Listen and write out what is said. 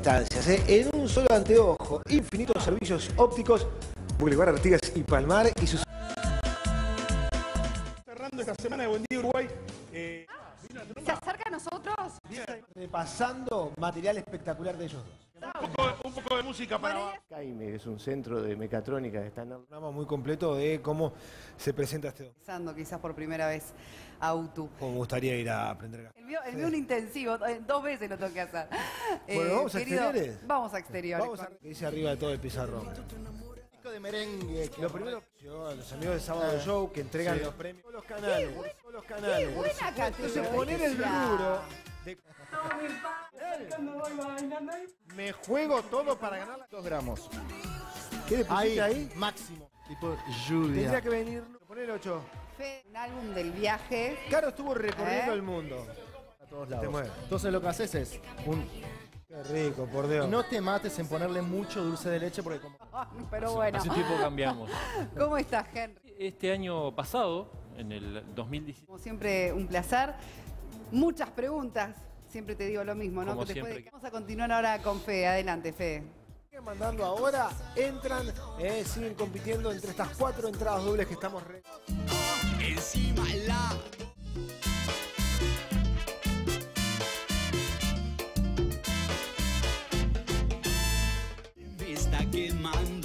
distancias, en un solo anteojo, infinitos servicios ópticos, Boulevard Artigas y Palmar y sus... Cerrando esta semana de Buen Día Uruguay. ¿Se acerca a nosotros? Repasando material espectacular de ellos dos. Un poco de música para... Caime, que es un centro de mecatrónica, está en un programa muy completo de cómo se presenta este... Empezando quizás por primera vez a UTU. Como me gustaría ir a aprender. El mío un intensivo, 2 veces lo tengo que hacer. Bueno, ¿vamos a exteriores? Vamos a exteriores. Vamos a... que dice arriba de todo el pizarrón. De merengue. Lo primero, los amigos de Sábado Show que entregan los premios. Todos los canales. Todos los canales. Qué buena Entonces poner el rubro de... Me juego todo para ganar las 2 gramos. ¿Qué le pusiste ahí? Máximo. Tipo Tendría lluvia. que venir. Poner 8. Un álbum del viaje. Caro estuvo recorriendo el mundo. A todos Te lados. mueve. Entonces lo que haces es Qué rico, por Dios. y no te mates en ponerle mucho dulce de leche porque como Pero bueno. Hace tiempo cambiamos. ¿Cómo estás, Henry? Este año pasado, en el 2017, Como siempre, un placer. Muchas preguntas. Siempre te digo lo mismo, ¿no? Como Que después siempre. vamos a continuar ahora con Fede. Adelante, Fede. Hay que mandarlo ahora. Entran, siguen compitiendo entre estas 4 entradas dobles que estamos... Encima la está quemando.